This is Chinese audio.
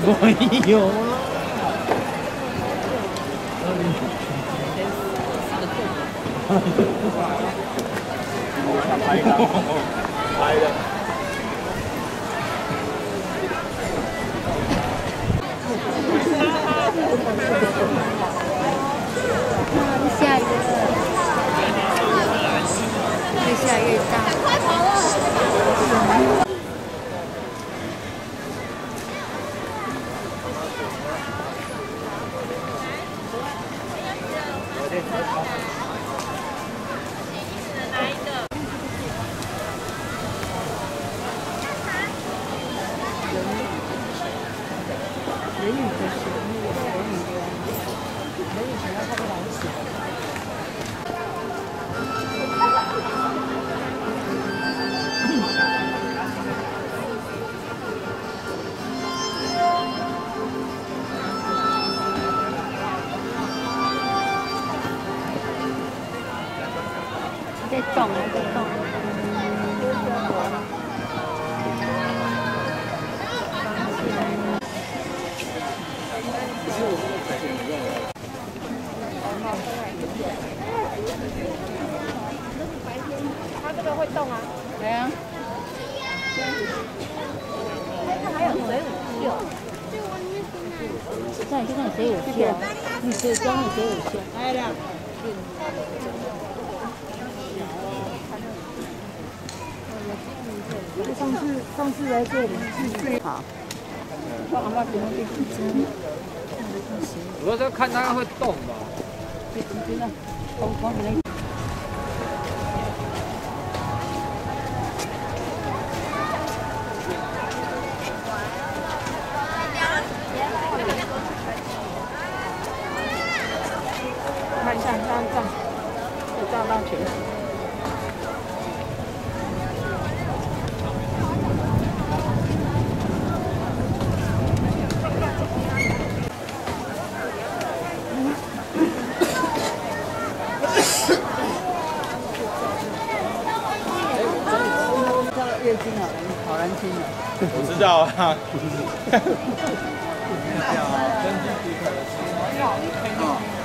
没有了。拍的。 下雨了，越下越大。快跑了！人语的是那个人语想要他的老师。在动，在动。它这个会动啊？对啊。它还有水舞秀。在你看水舞秀，你水装的水舞秀。来了。上次来这里是最好。 我是看它会动吧。 对，真的，光没。看一下，照到全景。月经好难听啊！ 我知道啊。 好。